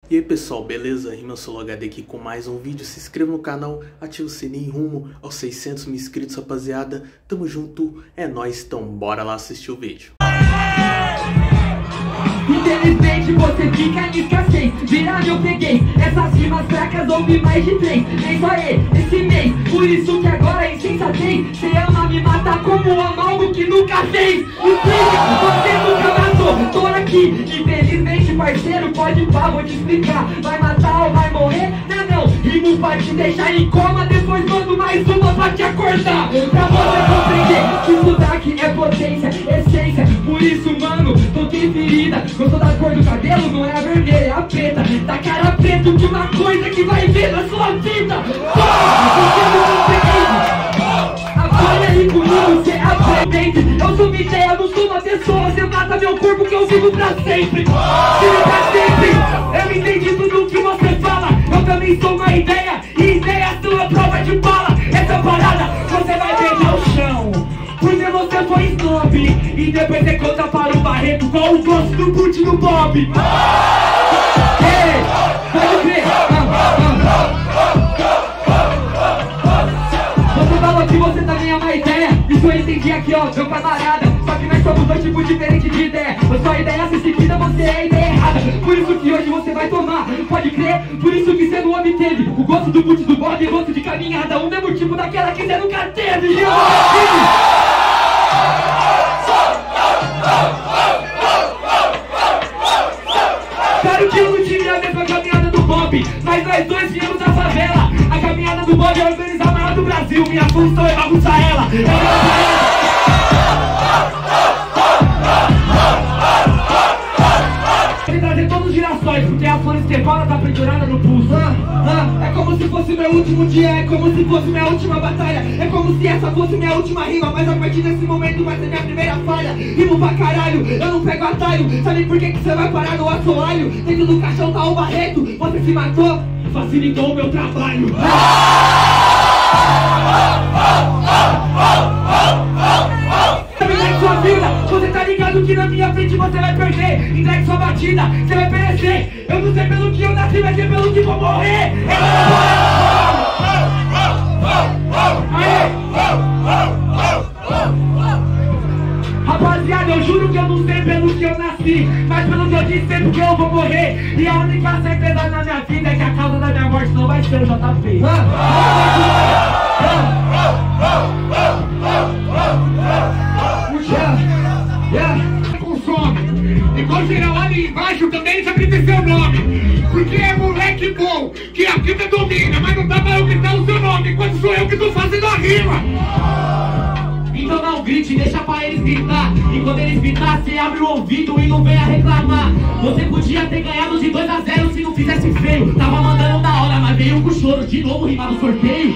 E aí pessoal, beleza? RimaSoloHD aqui com mais um vídeo. Se inscreva no canal, ativa o sininho rumo aos 600 mil inscritos, rapaziada. Tamo junto, é nóis, então bora lá assistir o vídeo. Infelizmente você fica em escassez. Virado eu peguei essas rimas fracas, ouvi mais de 3. Nem só esse mês, por isso que agora é insensatez. Cê ama me matar como ama algo que nunca fez. Explica, você nunca matou, tô aqui. Infelizmente parceiro, pode pá, vou te explicar. Vai matar ou vai morrer? Não, rimo pra te deixar em coma. Depois mando mais uma pra te acordar. Pra você compreender que isso daqui é potência, essência. Por isso mano, tô de ferida. Gostou da cor do cabelo? Não é a vermelha, é a preta. Da cara preta de uma coisa que vai ver na sua vida. Você não compreende. Apoia aí comigo, cê aprende. Eu sou uma ideia, não sou uma pessoa. Cê mata meu corpo que eu vivo pra sempre. Vivo pra sempre. Eu entendi tudo que você fala. Eu também sou uma ideia. E ideia sua prova de bala. Essa parada você vai beijar o chão, porque você foi snob. E depois você conta para o Barreto qual o gosto do boot do Bob. Ei, pode crer. Você falou que você também é uma ideia. Isso eu entendi aqui, ó, meu camarada. Só que nós somos dois tipos diferentes de ideia. A sua ideia se seguida, você é a ideia errada. Por isso que hoje você vai tomar, pode crer. Por isso que você não obteve o gosto do boot do Bob e o gosto de caminhada. O mesmo tipo daquela que você nunca teve. Claro que eu não tive a mesma caminhada do Bob, mas nós dois viemos da favela. A caminhada do Bob é organizar a maior do Brasil. Minha função é bagunçar ela. Ele trazer todos os girassóis, porque a flor estefana tá pendurada no pulso. É como se fosse meu último dia, é como se fosse minha última batalha. É como se essa fosse minha última rima, mas a partir desse momento vai ser minha primeira falha. Rimo pra caralho, eu não pego atalho. Sabe por que você vai parar no assoalho? Dentro do caixão tá o Barreto, você se matou, facilitou o meu trabalho. Entregue sua vida, você tá ligado que na minha frente você vai perder. Entregue sua batida, você vai perecer. Eu não sei pelo que eu nasci, mas é pelo que vou morrer. Rapaziada, eu juro que eu não sei pelo que eu nasci, mas pelo que eu disse sei porque eu vou morrer. E a única certeza na minha vida é que a causa da minha morte não vai ser o JP. Consome. E quando chegar lá embaixo também sacrifica seu nome. Porque é moleque bom, que a vida domina, mas não dá pra eu gritar o seu nome enquanto sou eu que tô fazendo a rima. Então não grite, deixa pra eles gritar. E quando eles gritar, você abre o ouvido e não venha reclamar. Você podia ter ganhado de 2-0 se não fizesse feio. Tava mandando da hora, mas veio com choro. De novo rimar no sorteio.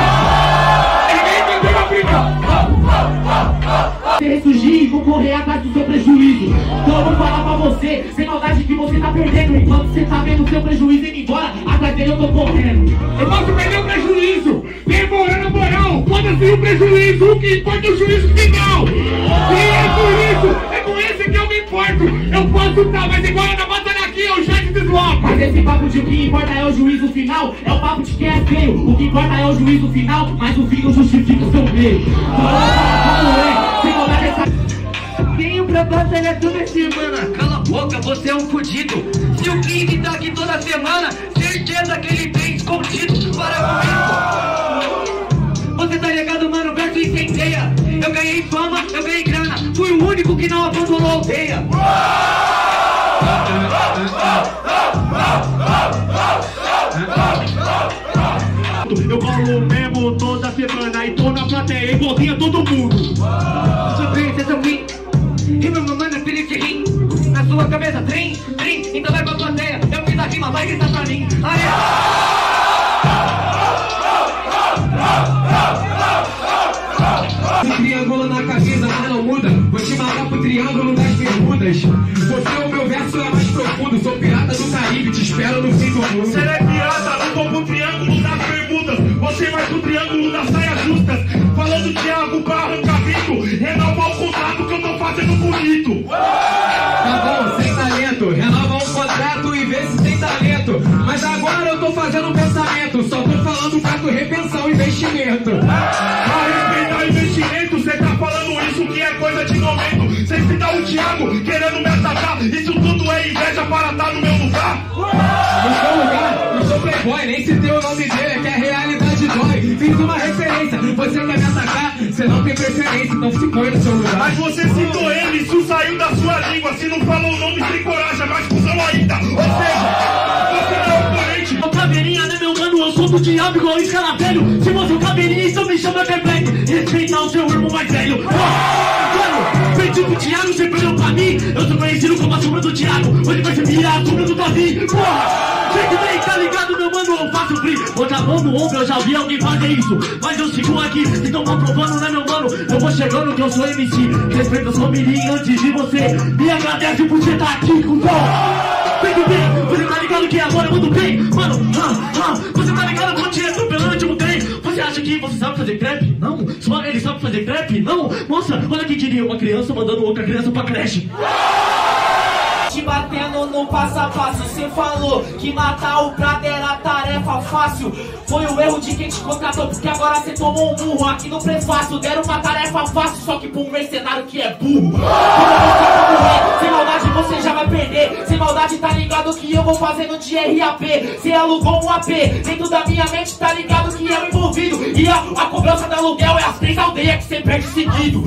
Você ressurgir e vou correr atrás do seu prejuízo. Então eu vou falar pra você, sem maldade, que você tá perdendo. Enquanto você tá vendo o seu prejuízo indo embora, atrás dele eu tô correndo. Eu posso perder o prejuízo, demorando a moral. Foda-se o prejuízo, o que importa é o juízo final. E é por isso, é com esse que eu me importo. Eu posso estar, mas igual na batalha aqui eu já te desloco. Mas esse papo de o que importa é o juízo final é o papo de quem é feio. O que importa é o juízo final, mas o fim não justifica o seu meio. Tenho pra batalha toda semana. Cala a boca, você é um fudido. Se o King tá aqui toda semana, certeza que ele tem escondido. Para com isso. Você tá ligado, mano, verso incendeia. Eu ganhei fama, eu ganhei grana. Fui o único que não abandonou a aldeia. Eu colo mesmo toda semana e tô na plateia e voltinha todo mundo. Surpresa, ruim. E meu mano é feliz de rim. Na sua cabeça, trem, então vai pra plateia. Eu fiz a rima, vai gritar pra mim. Triângulo na cabeça, mas não muda. Vou te mandar pro triângulo das bermudas. Você, o meu verso é mais profundo. Sou pirata do Caribe, te espero no fim do mundo. Você é pirata, não vou pro triângulo das bermudas. Você vai pro triângulo das saias justas. Falando Thiago pra arrancar bico. Renovar o contrato que eu tô fazendo bonito. Tá bom, sem talento. Renova um contrato e vê se tem talento. fazendo pensamento, só tô falando pra tu repensar o investimento. A respeitar investimento, cê tá falando isso que é coisa de momento. Cê cita o Thiago querendo me atacar, isso tudo é inveja para estar no meu lugar. No seu lugar, eu sou playboy, nem citei o nome dele, é que a realidade dói. Fiz uma referência, você quer me atacar, você não tem preferência, então se põe no seu lugar. Mas você citou ele, isso saiu da sua língua. Se não falou o nome, sem coragem, é mais cuzão ainda. Ou seja, você não é oponente. Ô caveirinha, né meu mano, eu sou do diabo igual escaravelho. Se você é o caveirinha, então me chama de Black. Respeitar o seu irmão mais velho. Mano, feito pro Thiago, você perdeu pra mim. Eu sou conhecido como a sombra do Thiago. Hoje vai ser virar a sombra do Davi. Porra! Gente, bem, tá ligado, meu mano, eu faço free. Outra mão no ombro, eu já vi alguém fazer isso. Mas eu sigo aqui, então tá provando, né, meu mano? Eu vou chegando que eu sou MC. Respeito, eu sou mirim antes de você. Me agradece por você tá aqui, cuzão. Feito bem, você tá ligado que agora eu mando bem. Mano, você tá ligado, eu vou te atropelando de um trem. Você acha que você sabe fazer crepe? Não. Só ele sabe fazer crepe? Não. Moça, olha que diria uma criança mandando outra criança pra creche. Te batendo no passo a passo. Cê falou que matar o Prado era tarefa fácil. Foi o erro de quem te contratou, porque agora cê tomou um murro aqui no prefácio. Deram uma tarefa fácil, só que pra um mercenário que é burro. Sem maldade você já vai perder. Sem maldade tá ligado que eu vou fazendo de RAP. Cê alugou um AP, dentro da minha mente tá ligado que eu envolvido. E a cobrança do aluguel é as 3 aldeias que cê perde seguido.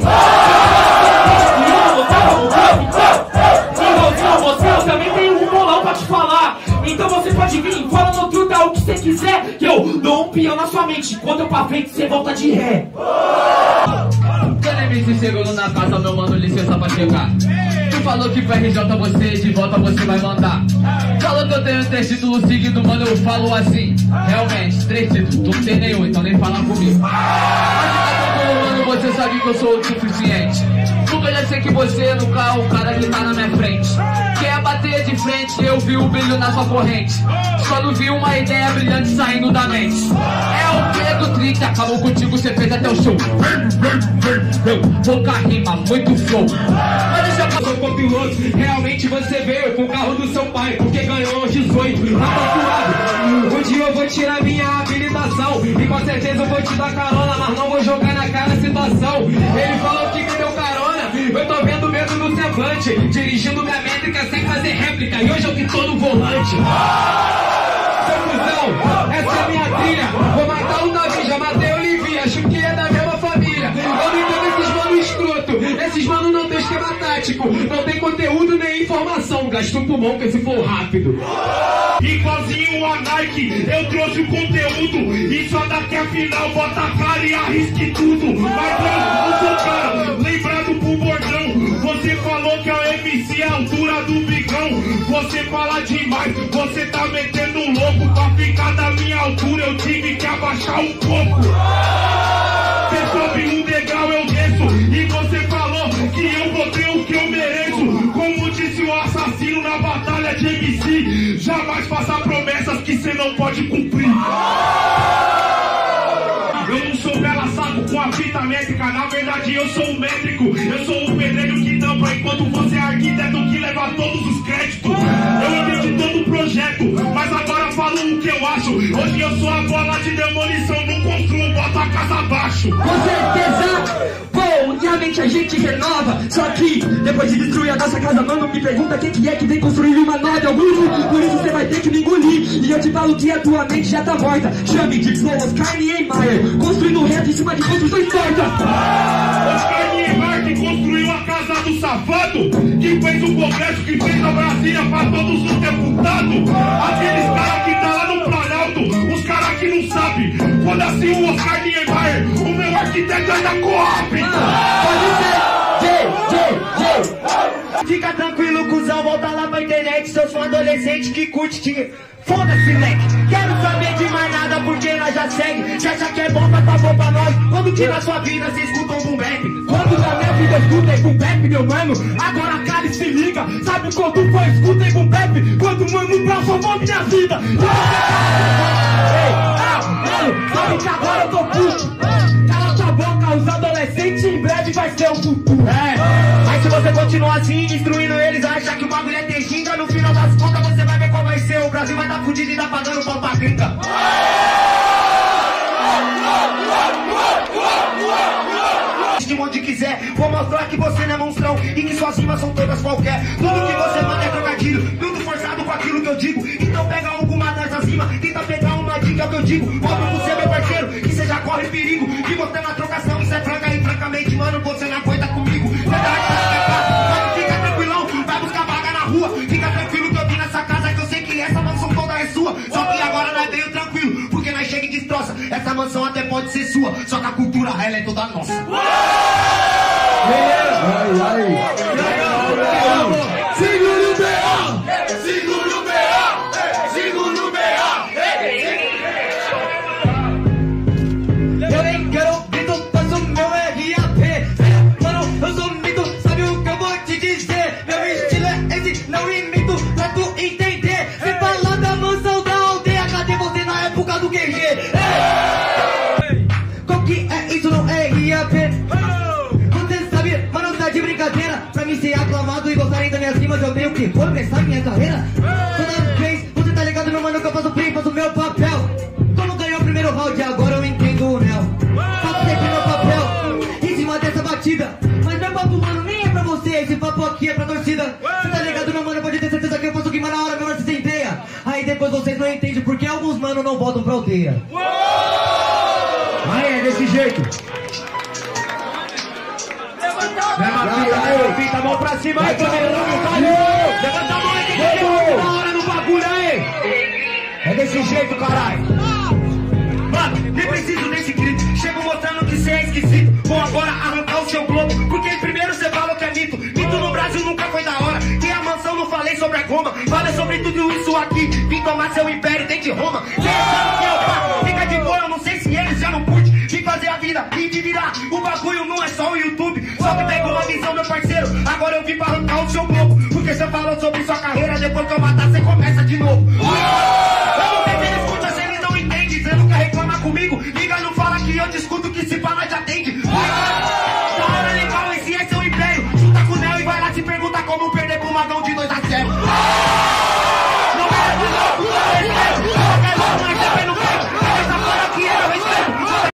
Eu também tenho um bolão pra te falar. Então você pode vir, fala no truta o que você quiser, que eu dou um peão na sua mente. Quando eu pra frente, você volta de ré. Quando MC chegou na casa, meu mano, licença pra chegar. Tu falou que pro RJ você, de volta você vai mandar. Falou que eu tenho 3 títulos seguidos, mano, eu falo assim. Realmente, 3 títulos, tu não tem nenhum, então nem fala comigo. Mano, você sabe que eu sou o suficiente. Nunca já sei que você no carro, o cara que tá na minha frente. Quer bater de frente, eu vi o brilho na sua corrente. Só não vi uma ideia brilhante saindo da mente. É o Pedro 30, acabou contigo, você fez até o show. Pouca rima, muito flow. Mas deixa eu passar o copiloto. Realmente você veio com o carro do seu pai, porque ganhou os 18. Um dia eu vou tirar minha habilitação e com certeza eu vou te dar carona, mas não vou jogar na cara a situação. Ele falou que me deu carona, eu tô vendo medo no semblante, dirigindo minha métrica sem fazer réplica, e hoje eu que tô no volante. Seu cuzão, essa é minha trilha. Vou matar o Davi, já matei o Livi, acho que é da mesma família. Eu não entendo esses mano escroto, esses mano não tem esquema tático, não tem conteúdo nem informação, gasto um pulmão com esse flow rápido. Igualzinho a Nike, eu trouxe o conteúdo. E só daqui a final bota a cara e arrisque tudo. Mas eu não sou cara, lembrado pro bordão. Você falou que a MC é a altura do bigão. Você fala demais, você tá metendo louco. Pra ficar da minha altura eu tive que abaixar um pouco. Você sobe um degrau, eu desço. E você falou que eu vou ter o que eu mereço. Como disse o assassino na batalha de MC, jamais faça promessas que você não pode cumprir. Eu não sou bela saco com a fita métrica, na verdade eu sou um métrico. Eu sou um pedreiro que tampa, enquanto você é arquiteto que leva todos os créditos. Eu entendi todo o projeto, mas agora falo o que eu acho. Hoje eu sou a bola de demolição, não construo, boto a casa abaixo. Com certeza, bom, e a mente a gente renova. Só que, depois de destruir a nossa casa, mano, me pergunta quem que é que vem construir uma nova algum. Por isso você vai ter que me engolir. E eu te falo que a tua mente já tá morta. Chame de Flow, Carne e Meyer, construindo reto em cima de construções tortas. Oscar Niemeyer que construiu a casa do safado, que fez o congresso, que fez a Brasília pra todos os deputados. Aqueles caras que tá lá no Planalto, os caras que não sabem. Quando assim o Oscar Niemeyer, o meu arquiteto é da Coab. Fica tranquilo, cuzão, volta lá pra internet. Seus fãs adolescentes que curte te... Foda-se, leque, quero saber de mais nada porque nós já segue. Se acha que é bom, tá bom pra nós. Quando que na sua vida cê escuta um boom bap? Quando na minha vida escuta boom bap, meu mano, agora cara e se liga. Sabe quando foi escuta boom bap? Quando mano transformou minha vida. Ei, mano, sabe que agora eu tô puto. Cala sua boca, os adolescentes em breve vai ser o futuro. Mas se você continuar assim, destruindo eles, acha que o bagulho é ter ginga, no final das contas você vai ver qual vai ser o Brasil vai tá fudido e tá pagando pau pra gringa. Onde quiser, vou mostrar que você não é monstrão e que suas rimas são todas qualquer. Tudo que você manda é trocadilho, tudo forçado com aquilo que eu digo. Então pega alguma dessas rimas, tenta pegar uma dica que eu digo. Mostra pro você, meu parceiro, que você já corre perigo. E você na trocação, isso é franca e francamente, mano, você não aguenta comigo. Mas fica tranquilão, vai buscar vaga na rua. Fica tranquilo que eu vim nessa casa, que eu sei que essa mansão toda é sua. Só que agora nós veio tranquilo, porque nós chega e destroça. Essa mansão até pode ser sua, só que a cultura ela é toda nossa. Segura o B.A. Segura o B.A. Segura o B.A. Eu nem quero grito, faço meu RAP. Mano, eu sou mito, sabe o que eu vou te dizer? Meu estilo é esse, não imito, pra tu entender. Se falar da mansão da aldeia, cadê você na época do QG? Qual que é isso, não é RAP? De brincadeira, pra mim ser aclamado e gostarem das minhas rimas, eu tenho que começar minha carreira. Toda vez, você tá ligado, meu mano, que eu faço free, faço meu papel. Como ganhou o primeiro round, agora eu entendo o Nel. Faço sempre meu papel, em cima dessa batida. Mas meu papo, mano, nem é pra você, esse papo aqui é pra torcida. Você tá ligado, meu mano, pode ter certeza que eu faço rima na hora, meu mano, se centeia. Aí depois vocês não entendem porque alguns mano não voltam pra aldeia. Aí é desse jeito. Levanta a mão pra cima aí, levanta a mão aí, que na hora no bagulho aí. É desse jeito, caralho. Mano, nem preciso desse grito. Chego mostrando que cê é esquisito. Vou agora arrancar o seu globo, porque primeiro cê falou que é mito. Mito no Brasil nunca foi da hora. Tem a mansão, não falei sobre a goma. Falei sobre tudo isso aqui. Vim tomar seu império dentro de Roma. Quem sabe que é o papo? Fica de boa, eu não sei se eles já não curte. Vim fazer a vida e de virar. O bagulho não é só o YouTube. Só que pegou uma visão, meu parceiro. Agora eu vim pra arrancar o seu globo. Porque você falou sobre sua carreira. Depois que eu matar, você começa de novo. Eu não sei se eles escutam, se eles não entendem. Você nunca reclama comigo. Liga, não fala que eu discuto, que se fala já atende. Da hora legal, esse é seu império. Junta com o Nel e vai lá se perguntar como perder pro Magão de